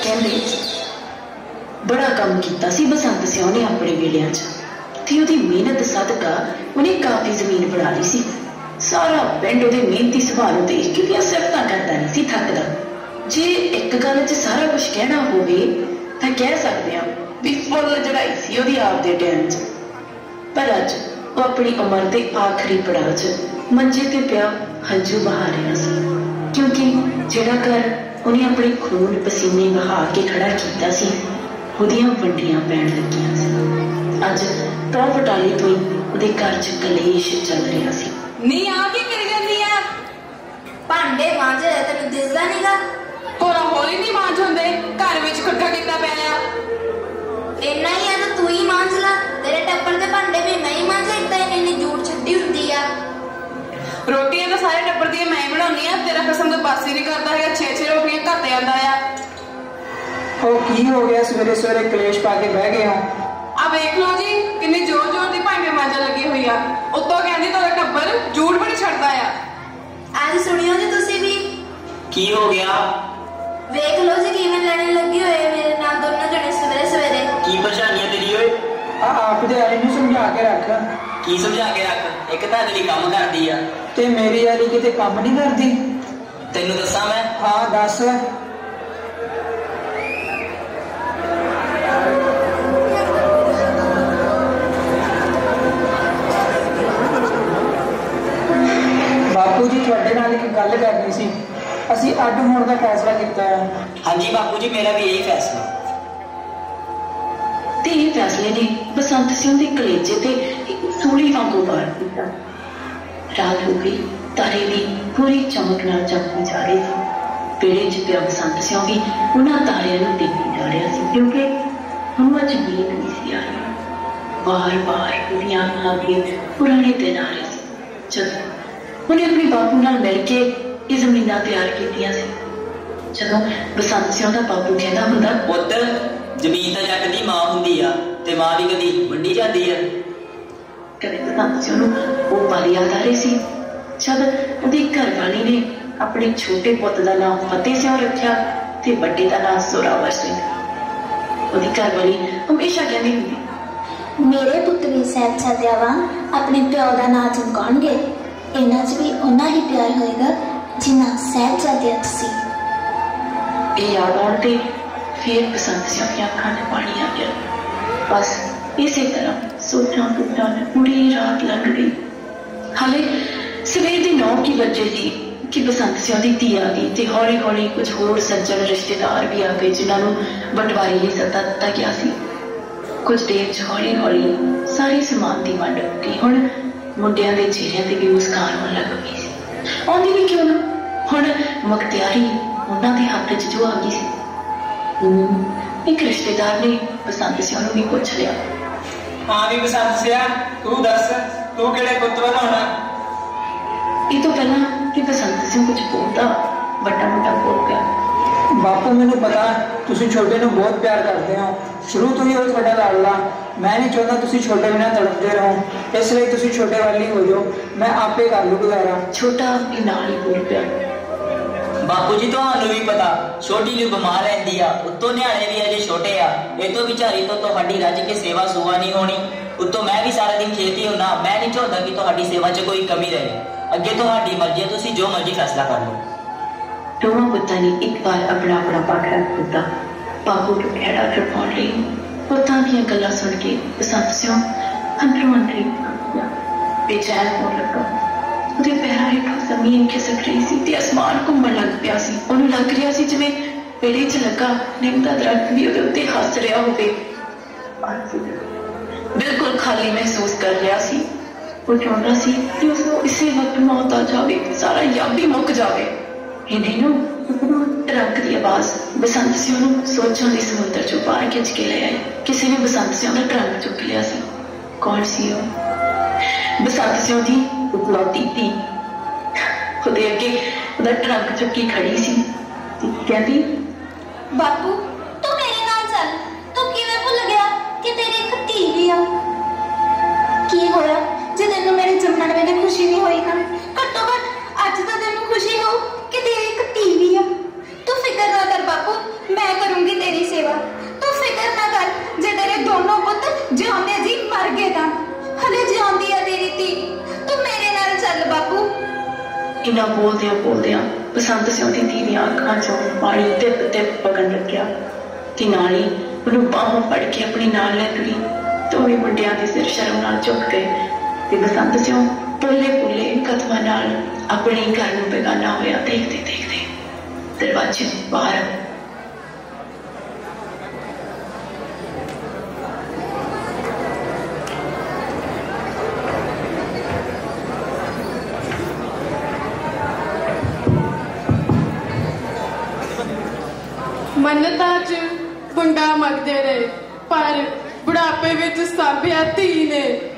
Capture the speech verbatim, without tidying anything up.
कहते बड़ा काम किया सी बसंत सिंह ने अपने वेलियां च ते उहदी मेहनत सदका उन्हें काफ़ी जमीन बना ली सी। सारा पिंड उहदे मेहनती सुभाਅ नूं देख के सिफतां करदा नहीं सी थकदा। जे एक गल च सारा कुछ कहना होवे तां कह सकदे हां भी फुल चढ़ाई सी उहदी आपदे टाइम च। पर अज वो अपनी उम्र के आखिरी पड़ाव च मंजे ते पिया हंझू बहा रहा सी, क्योंकि जिहड़ा घर उन्हें अपने खून पसीने बहा के खड़ा किया सी उहदियां वंडियां पैण लगियां सी। अज तो बटाली तो ही उहदे घर च कलेश चल रहा सी। नी आ की करी जांदी है? भांडे मांज तैनूं दिसदा नहींगा? होरा होली नहीं मांज हुंदे, घर विच खड्डा कितना पिया। इन्ना ही है तो तू ही मांज ला, तेरे टब्बर दे भांडे भी मैं ही मांजा, इतना ही इन्नी झूठ छड्डी हुंदी आ। रोटियां तो सारे टब्बर दी मैं बनाउंदी आ, तेरा कसम तो बस ही नहीं करदा है। छे छे रोटियां घट आंदा आ। ओ की हो गया सवेरे सवेरे कलेश पा के बह गए हो? आ वेख लो जी किन्नी जोर जोर दी भांडे मांजन लगी हुई आ। उत्तों कहंदी तोरा टब्बर झूठ बड़ी छड्डदा आ। आज सुनियो जी तुसी भी। की हो गया? वेख लो जी किवें लड़न लगी होए मेरे नाल दोनों जने सवेरे सवेरे। की परेशानी तेरी ओए? आ आप दे आई नूं समझा के रख। की समझा के रख? एक तां अगली काम करदी आ ते मेरी यारी किते काम नहीं करदी। तैनूं दस्सां मैं? हां दस। बापू जी तुहाडे नाल एक गल करनी सी, असीं अड्ड होण दा फैसला कीता है। हाँ जी बापू जी मेरा भी यही फैसला। ते इह फैसले ने बसंत सिंह के कलेजे ते एक सूली वांगू वार दिता। रात हो गई, तारे भी पूरी चमक नाल चमकते जा रहे थे। पेड़े च पिया बसंत सिंह भी उन्हां तारियां नूं देखी जा रहा सी, क्योंकि हुण अज नींद नहीं सी आ रही। बार बार उहदियां अखां अगे पुराने दिन आ रहे सी जदों उन्हें अपने बापू नाल मिल के ये जमीनां तैयार कीतियां सी। जदों बसंत सिंह दा बापू कहंदा हुंदा, पुੱਤ जमीन तां जट दी मां हुंदी आ ते मां भी कदी वंडी जांदी आ। कदे बसंत सिंह नूं ओह पल याद आ रही सी जद उहदी घरवाली ने अपने छोटे पुੱਤ दा नाम फतेह सिंह रखिया ते वड्डे दा नाम जोरावर सिंह। उहदी घरवाली हमेशा कहंदी हुंदी, मेरे पुੱਤ भी ਸਾਹਿਬਜ਼ਾਦਿਆਂ वांग अपने प्यो का नाम चमकाउणगे, इन्हां च भी उन्ना ही प्यार होएगा जिन्ना ਸਾਹਿਬਜ਼ਾਦਿਆਂ च सी। ये याद आउण ते फिर बसंत सिंह दी अखां च पानी आ गया। बस इसी तरह सोचां सोचां पूरी रात लंघ गई। हाले सवेर दे नौ की बजे सी कि बसंत सिंह दी धी आ गई ते हौली हौली कुछ होर सज्जन रिश्तेदार भी आ गए जिन्हां नूं बंटवारे लई सੱਦਾ दित्ता गया सी। कुछ देर च हौली हौली सारे समान की वंड हो गई। हुण मुंडियां दे चेहरिਆਂ ते भी मुस्कान होण लग पई सी। आउंदी भी क्यों ना, हुण मुख्तियारी उन्हां दे हत्थ च जो आ गई सी। एक रिश्तेदार ने बसंत सिंह नूं भी पुछ लिया, हाँ भी बसंत सिंह तू दस तू किहड़े पुੱਤ बनाउणा? ये तो पहला कि बसंत सिंह कुछ बोलता बड़ा मोटा बोल गया। बापू मैनू पता तुसी छोटे नूं बहुत प्यार करते हो, शुरू तो ही वो तुहाडा लाडला। मैं नहीं चाहता तुसी छोटे बिना तड़पते रहो, इसलिए तुसी छोटे वाली हो जाओ, मैं आपे कर लूँ गुजारा। छोटा भी नाल ही बोल पिया, बापू जी तुहानू भी पता छोटी नूं बीमार रहंदी आ, उत्तों न्याणे भी अजे छोटे आ, ये तो विचारी तो तुहाडी रज के सेवा सुवा नहीं होनी। उत्तों मैं भी सारा दिन खेती हुन्ना, मैं नहीं चाहता कि तुहाडी सेवा च कोई कमी रहे। अगे तुहाडी मर्जी है, तुसी जो मर्जी फैसला कर लो। दोवां पुत्तां ने एक बार अपना अपना पक्ष रख दिता। बापू को खैड़ा करवाउण लई पुत्तां दीयां गल्लां सुण के बसंत सिंह अंदरों अंदरी बेचैन होण लगा। ਉਹਦੇ ਪੈਰਾਂ ਹੇਠੋਂ ਜ਼ਮੀਨ ਖਿਸਕ ਰਹੀ ਸੀ ਤੇ ਅਸਮਾਨ ਘੁੰਮਣ ਲੱਗ ਪਿਆ ਸੀ। ਉਹਨੂੰ ਲੱਗ ਰਿਹਾ ਸੀ ਜਿਵੇਂ ਪੇੜੇ 'ਚ ਲੱਗਾ ਨਿੰਮ ਦਾ ਦਰਖਤ ਵੀ ਉਹਦੇ ਉੱਤੇ ਹੱਸ ਰਿਹਾ ਹੋਵੇ। ਬਿਲਕੁਲ ਖਾਲੀ ਮਹਿਸੂਸ ਕਰ ਰਿਹਾ ਸੀ। ਉਹ ਚਾਹੁੰਦਾ ਸੀ ਕਿ ਉਸਨੂੰ ਇਸੇ ਵਕਤ ਮੌਤ ਆ ਜਾਵੇ, ਸਾਰਾ ਯੱਬ ਹੀ ਮੁੱਕ ਜਾਵੇ। ਇਹਨੇ ਨੂੰ ਟਰੱਕ ਦੀ ਆਵਾਜ਼ ਬਸੰਤ ਸਿੰਘ ਨੂੰ ਸੋਚਾਂ ਦੇ ਸਮੁੰਦਰ 'ਚੋਂ ਬਾਹਰ ਖਿੱਚ ਕੇ ਲੈ ਆਈ। ਕਿਸੇ ਨੇ ਬਸੰਤ ਸਿੰਘ ਦਾ ਟਰੱਕ ਚੁੱਕ ਲਿਆ ਸੀ। ਕੌਣ ਸੀ ਉਹ? बसंत सिंह दी इकलौती धी। ਉਹਦੇ ਅੱਗੇ ਉਹਦਾ ਟਰੰਕ ਚੁੱਕੀ ਖੜੀ ਸੀ ਤੇ ਕਹਿੰਦੀ, ਬਾਪੂ ਤੂੰ ਮੇਰੇ ਨਾਲ ਚੱਲ, ਤੂੰ ਕਿਵੇਂ ਭੁੱਲ ਗਿਆ ਕਿ ਤੇਰੀ ਇੱਕ ਧੀ ਵੀ ਆ? ਕੀ ਹੋਇਆ ਜੇ ਤੈਨੂੰ ਮੇਰੇ ਜੰਮਣ ਵੇਲੇ ਖੁਸ਼ੀ ਨਹੀਂ ਹੋਈ ਨਾ? ਘੱਟੋ ਘੱਟ ਅੱਜ ਤਾਂ ਤੈਨੂੰ ਖੁਸ਼ੀ ਹੋ ਕਿ ਤੇਰੀ ਇੱਕ ਧੀ ਵੀ ਆ। ਤੂੰ ਫਿਕਰ ਨਾ ਕਰ ਬਾਪੂ, ਮੈਂ ਕਰੂੰਗੀ ਗੱਲਾਂ ਬੋਲਦਿਆਂ ਬੋਲਦਿਆਂ ਬਸੰਤ ਸਿੰਘ ਦੀ ਧੀ ਦੀਆਂ ਅੱਖਾਂ ਚੋਂ ਪਾਣੀ ਟਿਪ ਟਿਪ ਵਗਣ ਲੱਗਿਆ ਤੇ ਨਾਲ ਹੀ ਉਹਨੂੰ ਬਾਹੋਂ ਫੜ ਕੇ ਆਪਣੇ ਨਾਲ ਲੈ ਤੁਰੀ। ਦੋਵੇਂ ਮੁੰਡਿਆਂ ਦੇ ਸਿਰ ਸ਼ਰਮ ਨਾਲ ਝੁਕ ਗਏ ਤੇ ਬਸੰਤ ਸਿੰਘ ਪੋਲੇ ਪੋਲੇ ਕਦਮਾਂ ਨਾਲ ਆਪਣੇ ਘਰ ਨੂੰ ਬੇਗਾਨਾ ਹੋਇਆ ਦੇਖਦੇ ਦੇਖਦੇ ਦਰਵਾਜ਼ੇ ਬਾਹਰ ਮੰਨਤਾਂ 'ਚ ਮੁੰਡਾ ਮੰਗਦੇ ਰਹੇ, ਪਰ ਬੁਢਾਪੇ ਵਿੱਚ ਸਾਂਭਿਆ ਧੀ ਨੇ।